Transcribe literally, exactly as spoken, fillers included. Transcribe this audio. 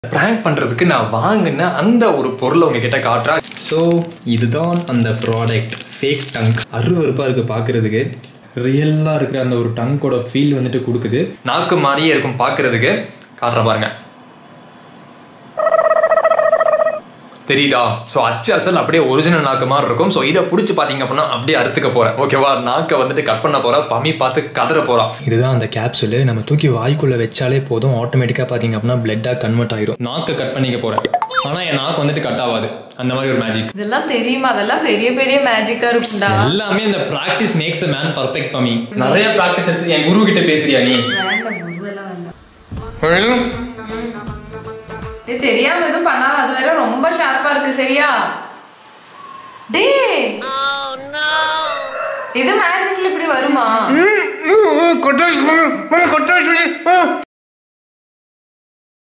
Prank பண்றதுக்கு நான் வாங்கின அந்த ஒரு பொருளை உங்ககிட்ட காட்டுறேன். ஸோ இதுதான் அந்த ப்ராடக்ட், ஃபேக் டங்க். அருவருப்பா இருக்கு பார்க்கறதுக்கு. ரியலா இருக்கிற அந்த ஒரு டங்கோட ஃபீல் வந்துட்டு கொடுக்குது. நாக்கு மாதிரியே இருக்கும் பார்க்கறதுக்கு. காட்டுற பாருங்க, தெரியுதா? ஸோ அச்சு அசல் அப்படியே ஒரிஜினல் நாக்கு மாதிரி இருக்கும். ஸோ இதை பிடிச்சி பார்த்தீங்க அப்படின்னா அப்படியே அறுத்துக்க போறேன். ஓகேவா? நாக்கை வந்துட்டு கட் பண்ண போறேன். பமி பார்த்து கதற போறா. இதுதான் அந்த கேப்சூல். நம்ம தூக்கி வாய்க்குள்ள வச்சாலே போதும், ஆட்டோமேட்டிக்கா பார்த்தீங்க அப்படின்னா பிளட்டா கன்வெர்ட் ஆயிரும். நாக்கை கட் பண்ணிக்க போறேன். ஆனா என் நாக்கு வந்துட்டு கட் ஆகாது. அந்த மாதிரி ஒரு மேஜிக். இதெல்லாம் தெரியுமா? அதெல்லாம் பெரிய பெரிய மேஜிக்கா இருக்கும்டா. எல்லாமே இந்த practice makes a man perfect. பமி நிறைய பிராக்டிஸ் எடுத்து என் குரு கிட்ட பேசுறியா நீ? தெரியாம எதுவும் பண்ணாத, அது வேற ரொம்ப ஷார்ப்பா இருக்கு. சரியா? டேய், இது மேஜிக்ல இப்படி வருமா?